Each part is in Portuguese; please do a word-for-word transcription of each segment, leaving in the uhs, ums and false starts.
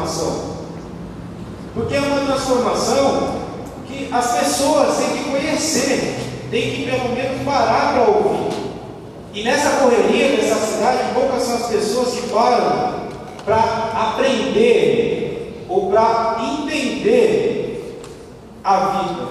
transformação. Porque é uma transformação que as pessoas têm que conhecer, têm que pelo menos parar para ouvir. E nessa correria dessa cidade, poucas são as pessoas que param para aprender ou para entender a vida.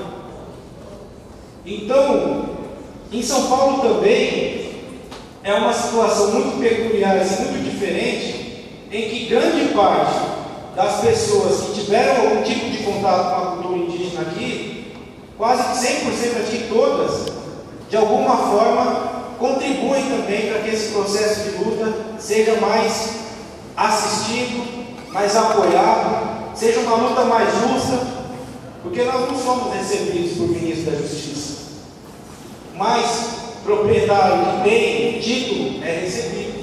Então, em São Paulo também é uma situação muito peculiar, assim, muito diferente, em que grande parte das pessoas que tiveram algum tipo de contato com a cultura indígena aqui, quase que cem por cento aqui, todas, de alguma forma, contribuem também para que esse processo de luta seja mais assistido, mais apoiado, seja uma luta mais justa, porque nós não somos recebidos por ministro da Justiça, mas proprietário que tem título é recebido.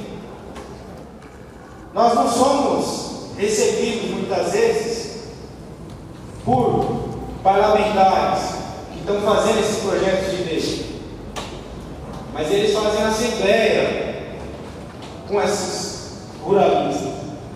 Nós não somos recebidos muitas vezes por parlamentares que estão fazendo esses projetos de lei, mas eles fazem assembleia com esses ruralistas.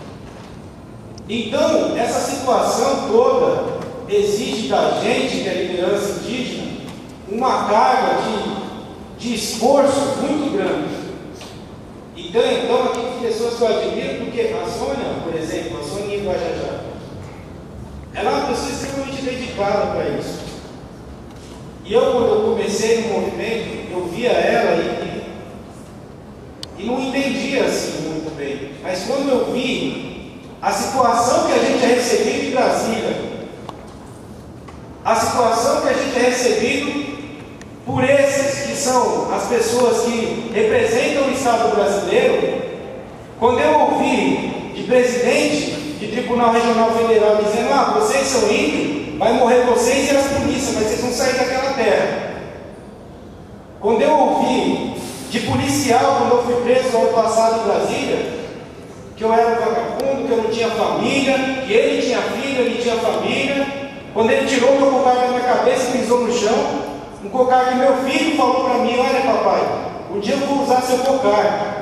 Então, essa situação toda exige da gente, que é a liderança indígena, uma carga de, de esforço muito grande. Então, então, aqui pessoas que eu admiro, porque a Sônia, por exemplo, a Sônia Guajajá, ela é uma pessoa extremamente dedicada para isso. E eu, quando eu comecei no movimento, eu via ela e, e não entendia assim muito bem. Mas quando eu vi a situação que a gente é recebido em Brasília, a situação que a gente é recebido por esses que são as pessoas que representam o Estado brasileiro, quando eu ouvi de presidente de Tribunal Regional Federal dizendo: ah, vocês são índios, vai morrer vocês e as polícias, mas vocês vão sair daquela terra. Quando eu ouvi de policial, quando eu fui preso no ano passado em Brasília, que eu era um vagabundo, que eu não tinha família, que ele tinha filho, ele tinha família. Quando ele tirou meu cocar da minha cabeça e pisou no chão, um cocar que meu filho falou para mim: olha papai, um dia eu vou usar seu cocar.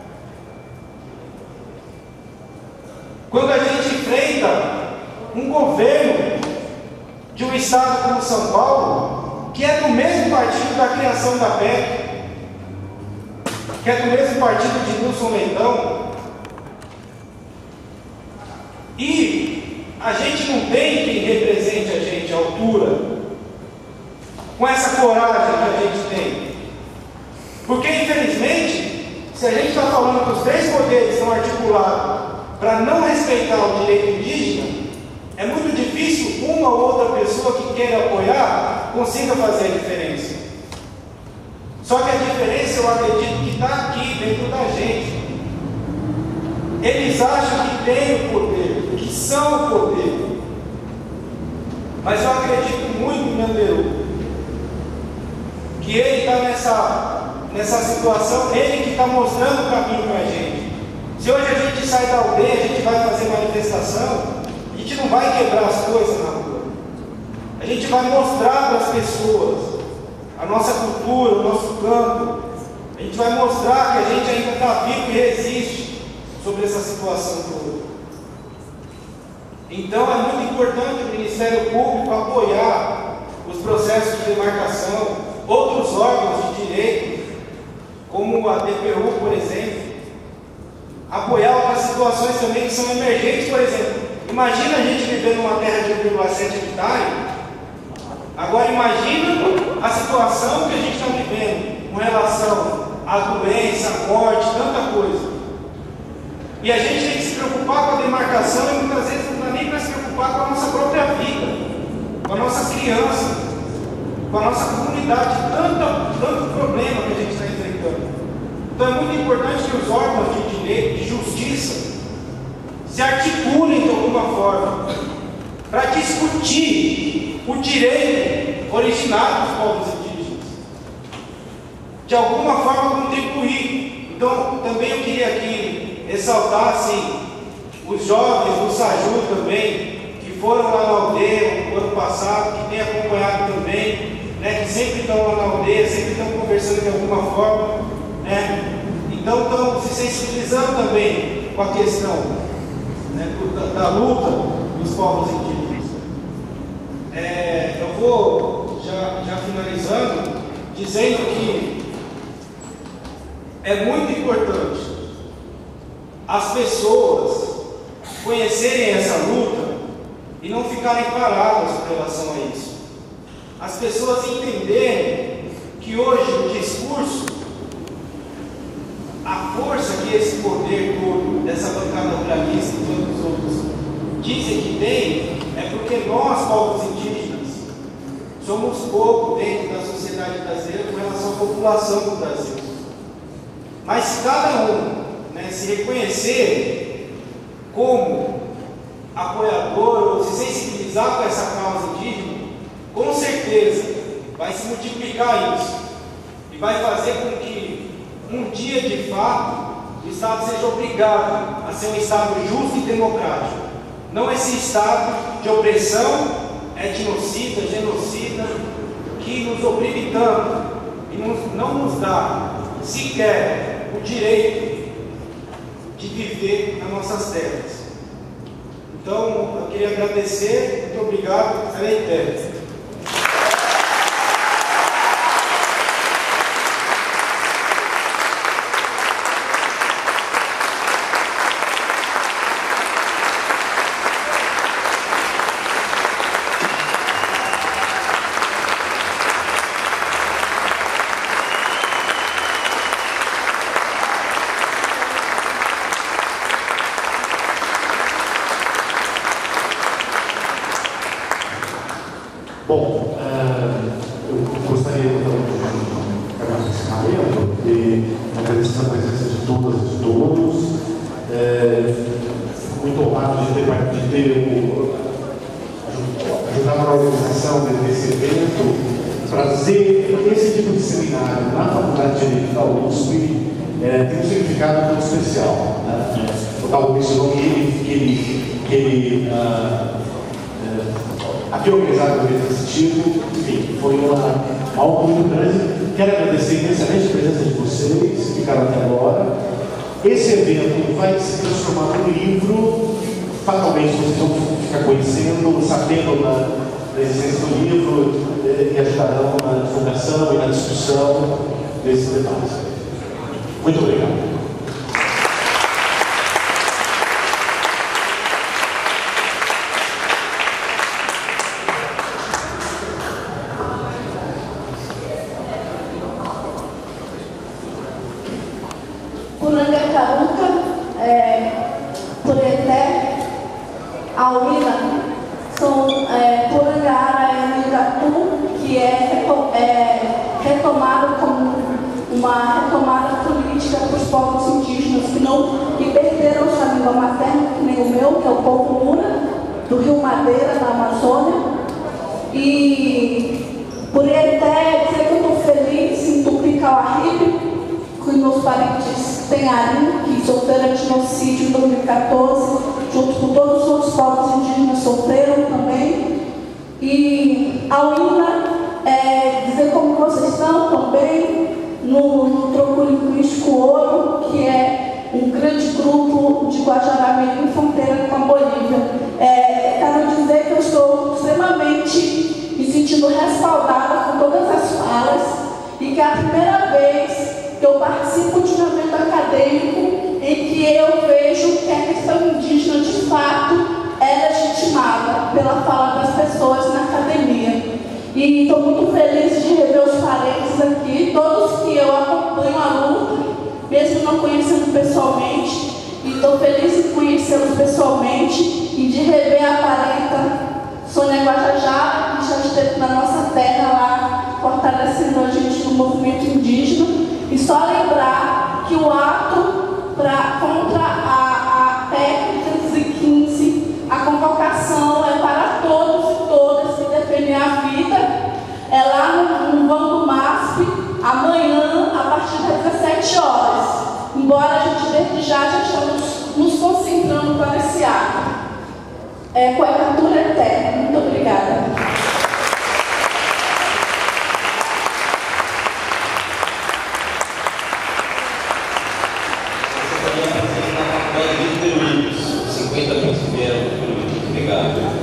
Quando a gente enfrenta um governo de um estado como São Paulo, que é do mesmo partido da criação da P E C, que é do mesmo partido de Nilson Leitão, e a gente não tem quem represente a gente à altura, com essa coragem que a gente tem. Porque, infelizmente, se a gente está falando que os três poderes estão articulados para não respeitar o direito indígena, é muito difícil uma ou outra pessoa que queira apoiar consiga fazer a diferença. Só que a diferença, eu acredito, que está aqui dentro da gente. Eles acham que têm o poder, que são o poder. Mas eu acredito muito no Manderu, que ele está nessa, nessa situação, ele que está mostrando o caminho para a gente. Se hoje a gente sai da aldeia, a gente vai fazer manifestação, a gente não vai quebrar as coisas na rua. A gente vai mostrar para as pessoas a nossa cultura, o nosso campo. A gente vai mostrar que a gente ainda está vivo e resiste sobre essa situação toda. Então é muito importante o Ministério Público apoiar os processos de demarcação, outros órgãos de direito, como a D P U, por exemplo, apoiar outras situações também que são emergentes. Por exemplo, imagina a gente viver numa terra de um vírgula sete hectares, agora imagina a situação que a gente está vivendo com relação à doença, à morte, tanta coisa. E a gente tem que se preocupar com a demarcação e muitas vezes não dá nem para se preocupar com a nossa própria vida, com a nossa criança, com a nossa comunidade, tanto, tanto problema que a gente está enfrentando. Então é muito importante que os órgãos de direito, de justiça, se articulem de alguma forma para discutir o direito originário dos povos indígenas, de alguma forma contribuir. Então também eu queria aqui ressaltar assim, os jovens do Saju também, que foram lá na aldeia no ano passado, que têm acompanhado também, né, que sempre estão lá na aldeia, sempre estão conversando de alguma forma, né? Então estão se sensibilizando também com a questão. né, da, da luta dos povos indígenas. É, eu vou já, já finalizando, dizendo que é muito importante as pessoas conhecerem essa luta e não ficarem paradas com relação a isso. As pessoas entenderem que hoje o discurso, a força que esse poder todo, dessa bancada ruralista e todos os outros dizem que tem, é porque nós, povos indígenas, somos pouco dentro da sociedade brasileira com relação à população do Brasil. Mas se cada um, né, se reconhecer como apoiador ou se sensibilizar com essa causa indígena, com certeza vai se multiplicar isso e vai fazer com que um dia de fato o Estado seja obrigado a ser um Estado justo e democrático, não esse Estado de opressão, etnocida, genocida, que nos oprime tanto e nos, não nos dá sequer o direito de viver nas nossas terras. Então, eu queria agradecer, muito obrigado, serei inteiro. Bom, uh, eu gostaria então de acabar esse encerramento e agradecer a presença de todas e de todos. Uh, muito honrado de ter, de ter ajudado na organização desse evento, trazer esse tipo de seminário na Faculdade de Direito da U S P é, tem um significado muito especial. Né? O tal mencionou que ele, que ele, que ele uh, aqui organizado nesse sentido, enfim, foi uma, algo muito grande. Quero agradecer imensamente a presença de vocês que ficaram até agora. Esse evento vai se transformar num livro, fatalmente vocês vão ficar conhecendo, sabendo da, da existência do livro e ajudarão na divulgação e na discussão desse debate. Muito obrigado. Do Rio Madeira, na Amazônia, e por ele até dizer que eu estou feliz em Tupicauarripe, que meus parentes têm ali, que sofreram genocídio em dois mil e quatorze, junto com todos os outros povos indígenas sofreram também. E a UINA, é, dizer como vocês estão também no, no Troco Linguístico Ouro, que é um grande grupo de Guajará-Mirim em fronteira com a Bolívia. É, quero dizer que eu estou extremamente me sentindo respaldada com todas as falas e que é a primeira vez que eu participo de um evento acadêmico em que eu vejo que a questão indígena de fato é legitimada pela fala das pessoas na academia. E estou muito feliz de rever os parentes aqui, todos que eu acompanho a luta, mesmo não conhecendo pessoalmente, e estou feliz em conhecê-los pessoalmente e de rever a parenta Sônia Guajajara, que já esteve na nossa terra lá, fortalecendo a gente no movimento indígena. E só lembrar que o ato pra, contra a, a P E C trezentos e quinze, a convocação é para todos e todas que defendem a vida, é lá no, no Banco M A S P, amanhã, a partir das dezessete horas. Embora a gente desde já já estamos nos concentrando para esse ato. É, com a cultura eterna. Muito obrigada. Você também apresenta a Faculdade de Direito, cinquenta mil Obrigado.